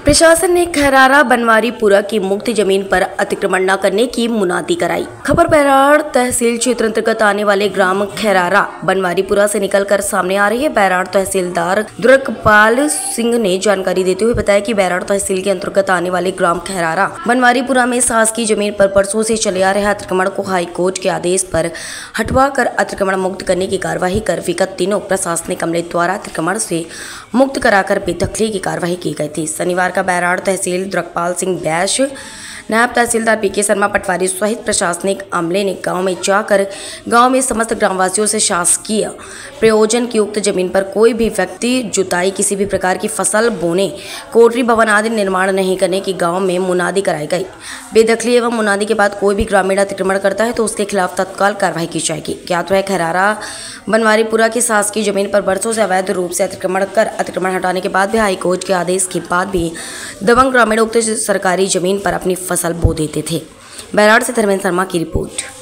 प्रशासन ने खैरारा बनवारीपुरा की मुक्त जमीन पर अतिक्रमण न करने की मुनादी कराई। खबर बैराड़ तहसील क्षेत्र अंतर्गत आने वाले ग्राम खैरारा बनवारीपुरा से निकलकर सामने आ रही है। बैराड़ तहसीलदार दुर्गपाल सिंह ने जानकारी देते हुए बताया कि बैराड़ तहसील के अंतर्गत आने वाले ग्राम खैरारा बनवारीपुरा में शासकीय जमीन पर परसों से चले आ रहे अतिक्रमण को हाई कोर्ट के आदेश पर हटवा कर अतिक्रमण मुक्त करने की कार्यवाही कर विगत दिनों प्रशासनिक अमले द्वारा अतिक्रमण से मुक्त कराकर बेदखली की कार्यवाही की गई थी। शनिवार का बैराड़ तहसील दुर्गपाल सिंह बैश, नायब तहसीलदार पीके शर्मा पटवारी सहित प्रशासनिक अमले ने गांव में जाकर गांव में समस्त ग्रामवासियों से शासकीय प्रयोजन की उक्त जमीन पर कोई भी व्यक्ति जुताई, किसी भी प्रकार की फसल बोने, कोठरी भवन आदि निर्माण नहीं करने की गांव में मुनादी कराई गई। बेदखली एवं मुनादी के बाद कोई भी ग्रामीण अतिक्रमण करता है तो उसके खिलाफ तत्काल कार्रवाई की जाएगी। ज्ञात है खैरारा बनवारीपुरा की शासकीय जमीन पर बरसों से अवैध रूप से अतिक्रमण हटाने के बाद भी हाईकोर्ट के आदेश के बाद भी दबंग ग्रामीण उक्त सरकारी जमीन पर अपनी फसल बो देते थे। बैराड़ से धर्मेंद्र शर्मा की रिपोर्ट।